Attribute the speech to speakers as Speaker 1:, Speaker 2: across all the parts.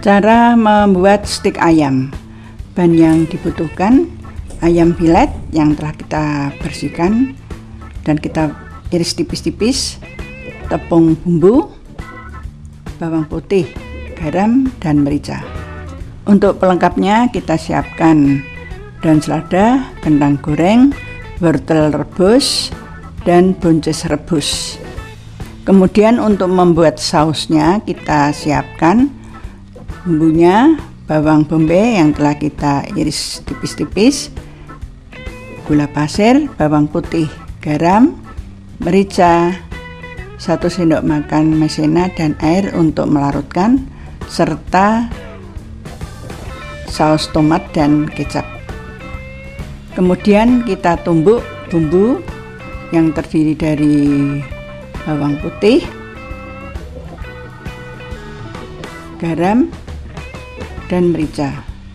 Speaker 1: Cara membuat stik ayam. Bahan yang dibutuhkan: ayam filet yang telah kita bersihkan dan kita iris tipis-tipis, tepung bumbu, bawang putih, garam, dan merica. Untuk pelengkapnya kita siapkan daun selada, kentang goreng, wortel rebus, dan buncis rebus. Kemudian untuk membuat sausnya kita siapkan bumbunya: bawang bombay yang telah kita iris tipis-tipis, gula pasir, bawang putih, garam, merica, 1 sendok makan maizena dan air untuk melarutkan, serta saus tomat dan kecap. Kemudian kita tumbuk bumbu yang terdiri dari bawang putih, garam, dan merica.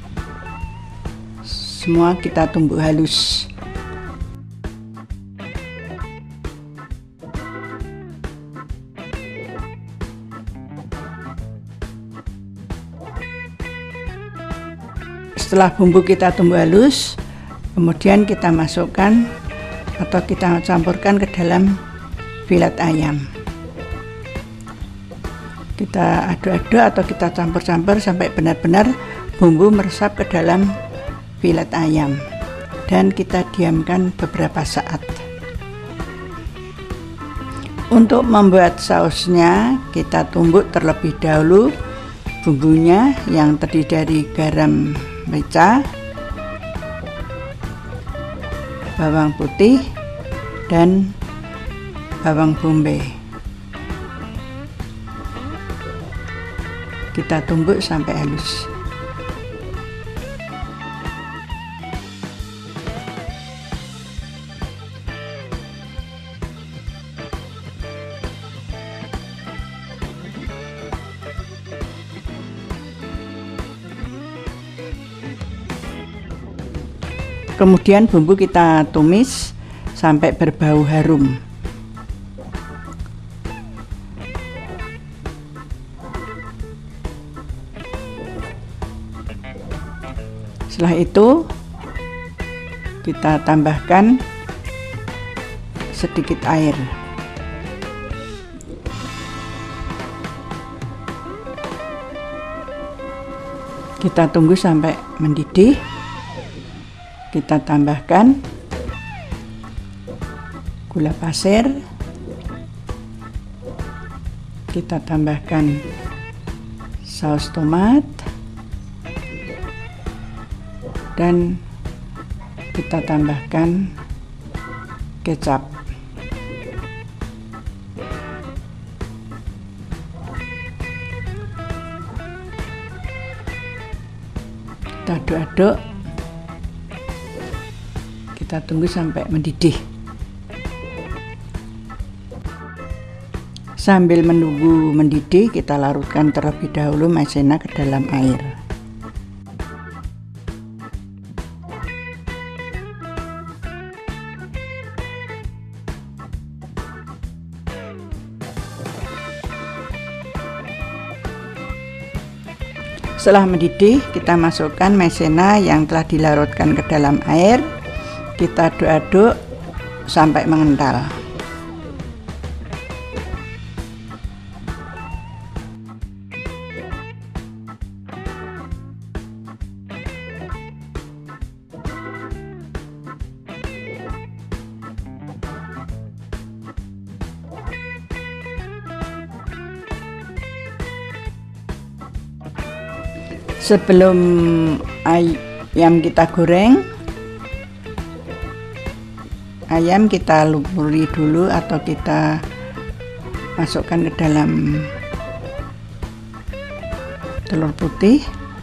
Speaker 1: Semua kita tumbuk halus. Setelah bumbu kita tumbuk halus, kemudian kita masukkan atau kita campurkan ke dalam filet ayam. Kita aduk-aduk atau kita campur-campur sampai benar-benar bumbu meresap ke dalam filet ayam, dan kita diamkan beberapa saat. Untuk membuat sausnya, kita tumbuk terlebih dahulu bumbunya yang terdiri dari garam, merica, bawang putih, dan bawang bombay. Kita tumbuk sampai halus. Kemudian bumbu kita tumis sampai berbau harum. Setelah itu kita tambahkan sedikit air. Kita tunggu sampai mendidih. Kita tambahkan gula pasir, kita tambahkan saus tomat, dan kita tambahkan kecap. Kita aduk-aduk. Kita tunggu sampai mendidih. Sambil menunggu mendidih, kita larutkan terlebih dahulu maizena ke dalam air. Setelah mendidih, kita masukkan maizena yang telah dilarutkan ke dalam air. Kita aduk-aduk sampai mengental. Sebelum ayam kita goreng, ayam kita lumuri dulu atau kita masukkan ke dalam telur putih,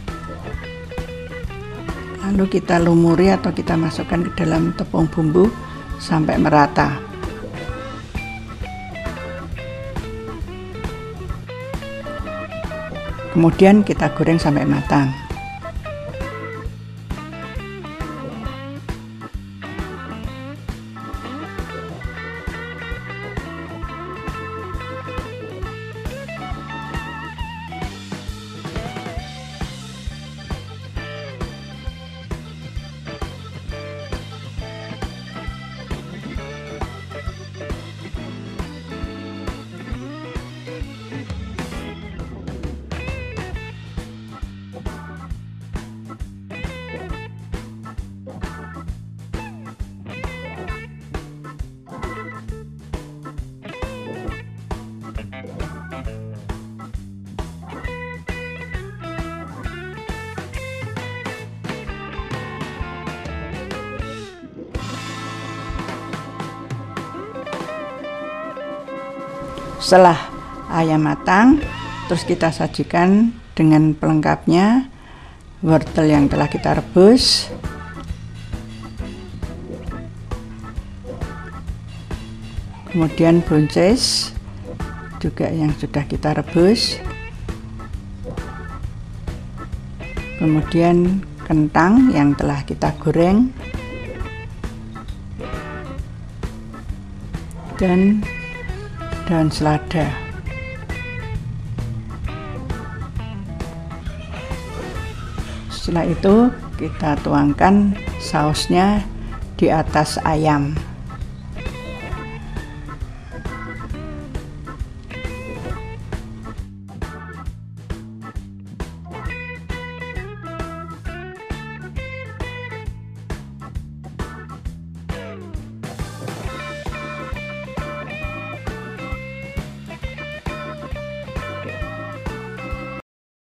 Speaker 1: lalu kita lumuri atau kita masukkan ke dalam tepung bumbu sampai merata. Kemudian kita goreng sampai matang. Setelah ayam matang, terus kita sajikan dengan pelengkapnya, wortel yang telah kita rebus, kemudian buncis juga yang sudah kita rebus, kemudian kentang yang telah kita goreng, dan daun selada. Setelah itu kita tuangkan sausnya di atas ayam.